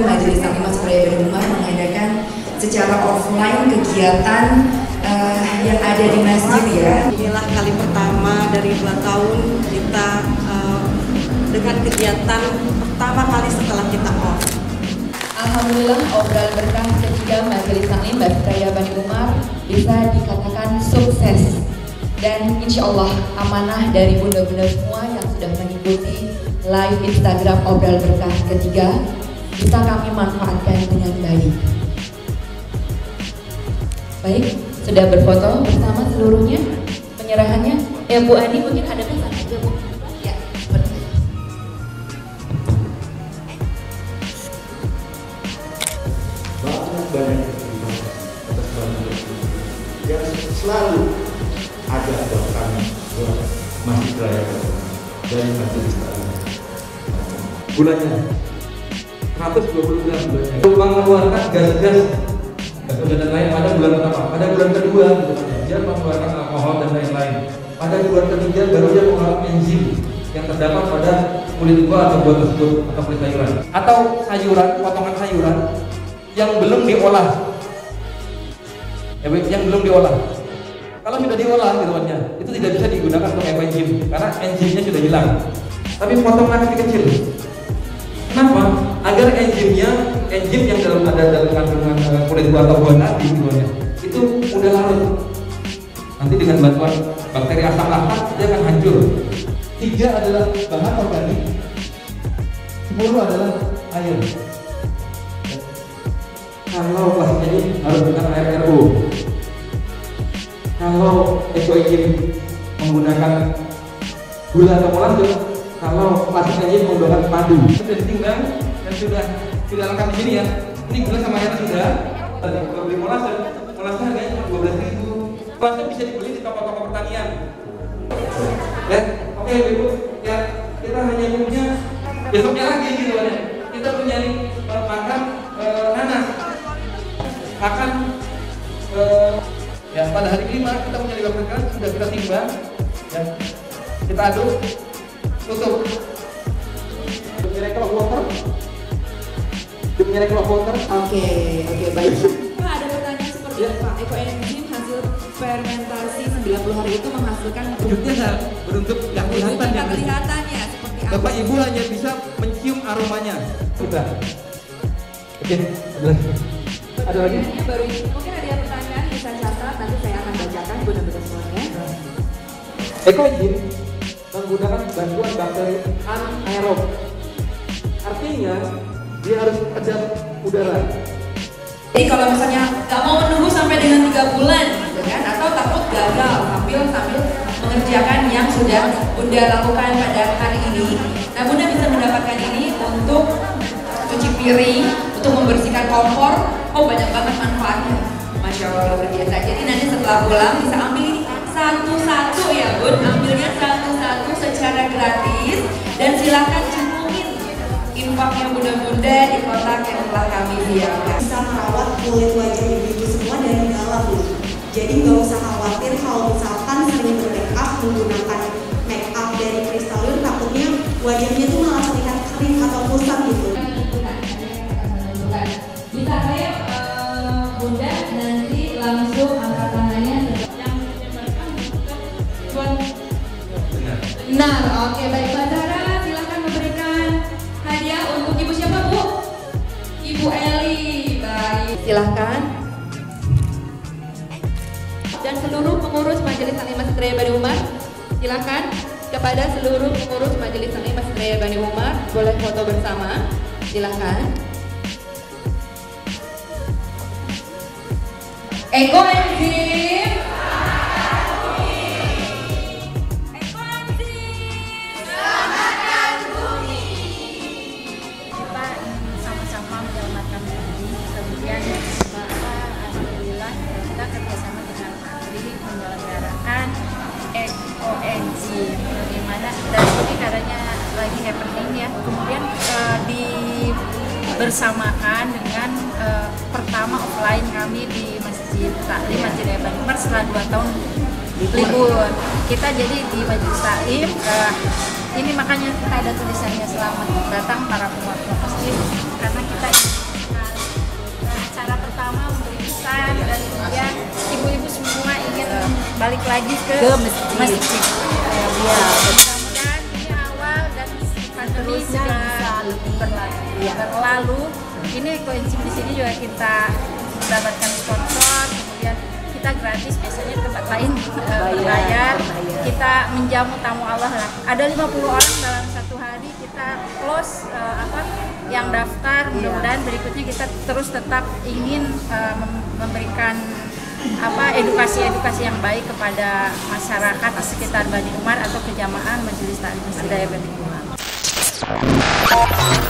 Majelis Taklim Suraya Bani Umar mengadakan secara offline kegiatan yang ada di masjid ya. Inilah kali pertama dari 2 tahun kita dengan kegiatan pertama kali setelah kita off. Alhamdulillah obral berkah ketiga Majelis Taklim Suraya Bani Umar bisa dikatakan sukses. Dan insya Allah amanah dari bunda-bunda semua yang sudah mengikuti live Instagram obral berkah ketiga bisa kami manfaatkan dengan baik. Baik, sudah berfoto bersama seluruhnya penyerahannya. Bu Ani mungkin ada pesan aja Bu. Ya, seperti itu. Banyak atas banyak yang selalu ada buat kami buat Masjid Raya dari Majelis Taklim. Bulannya 120 gram bulannya. Tumpang mengeluarkan gas-gas dan lain pada bulan pertama, pada bulan kedua dia mengeluarkan alkohol dan lain-lain. Pada bulan ketiga baru dia mengeluarkan enzim yang terdapat pada kulit buah atau buah tersebut atau kulit sayuran atau sayuran, potongan sayuran yang belum diolah, yang belum diolah. Kalau sudah diolah gitu itu tidak bisa digunakan untuk enzim karena enzimnya sudah hilang. Tapi potongan kecil. Kenapa? Agar enzim yang ada dalam kandungan kulit buah atau buah tadi itu mudah larut. Nanti dengan bantuan bakteri asam laktat dia akan hancur. 3 adalah bahan organik, 10 adalah air. Kalau plastiknya ini harus dengan air RO. Kalau ekoenzim menggunakan gula atau molasses, kalau plastiknya ini menggunakan padu. Sudah ditimbang dan sudah lengkap di sini ya. Ini gula sama airnya sudah. Tadi kalau beli molasses harganya cuma 12.000. Molasses bisa dibeli di toko-toko pertanian. Ya, oke Ibu. Ya, kita hanya punya besoknya lagi gitu ya. Kita punya makan nanas. Akan ya pada hari kelima kita punya 15 gram sudah kita timbang ya, kita aduk, tutup. Miracle water. Oke, baik. Pak, ada pertanyaan seperti itu Pak. Ekoenzim hasil fermentasi 90 hari itu menghasilkan Wujudnya berbentuk yang kelihatan ya. kelihatannya seperti apa? Bapak Ibu hanya bisa mencium aromanya. Sudah. Oke, ada lagi? Baru ini. Mungkin ada yang pertanyaan bisa catat, nanti saya akan bacakan benar-benar semuanya. Ekoenzim menggunakan bantuan bakteri anaerob. Artinya dia harus kedap udara. Jadi kalau misalnya nggak mau menunggu sampai dengan 3 bulan, gitu kan, atau takut gagal sambil mengerjakan yang sudah Bunda lakukan pada hari ini, nah Bunda bisa mendapatkan ini untuk cuci piring, untuk membersihkan kompor. Oh, banyak banget manfaatnya, Masya Allah, luar biasa. Jadi nanti setelah pulang bisa ambil ini satu-satu ya Bun, ambilnya satu-satu secara gratis dan silakan cemungin infaknya bunda-bunda di kotak yang telah kami siapkan. Bisa merawat kulit wajah ibu-ibu semua dari dalam Bu. Jadi nggak usah khawatir kalau misalkan sering bermake up menggunakan make up dari Crystalure, takutnya wajahnya tuh malah terlihat kering atau kusam gitu. Bisa saya Bunda nanti langsung angkat tangannya yang menyebarkan bukan benar. Oke, baik Mbak Zara, silakan memberikan hadiah untuk ibu siapa Bu? Ibu Eli. Baik, silakan. Dan seluruh pengurus Majelis Taklim Masjid Raya Bani Umar, silakan kepada seluruh pengurus Majelis Taklim Masjid Raya Bani Umar boleh foto bersama, silakan. Ekoenzim. Selamatkan bumi. Kita sama-sama menyelamatkan bumi. Kemudian Bapak, alhamdulillah kita kerjasama dengan Andri menyelenggarakan ekoenzim. Bagaimana dan ini katanya lagi happening ya. Kemudian bersamakan dengan pertama offline kami di Masjid Taklim Masjid Raya Bani Umar setelah 2 tahun libur. Kita jadi di Majelis Taklim, ini makanya kita ada tulisannya selamat datang para penguat masjid karena kita balik lagi ke masjid. Ya, Mudah-mudahan ini awal dan pandemi sudah berlalu. Ini Koinsip di sini juga kita mendapatkan sponsor, kemudian kita gratis, biasanya tempat lain berbayar. Kita menjamu tamu Allah lah. Ada 50 orang dalam satu hari, kita close yang daftar. Mudah-mudahan berikutnya kita terus tetap ingin memberikan edukasi yang baik kepada masyarakat di sekitar Bani Umar atau kejamaah Majelis Taklim Masjid Raya Bani Umar.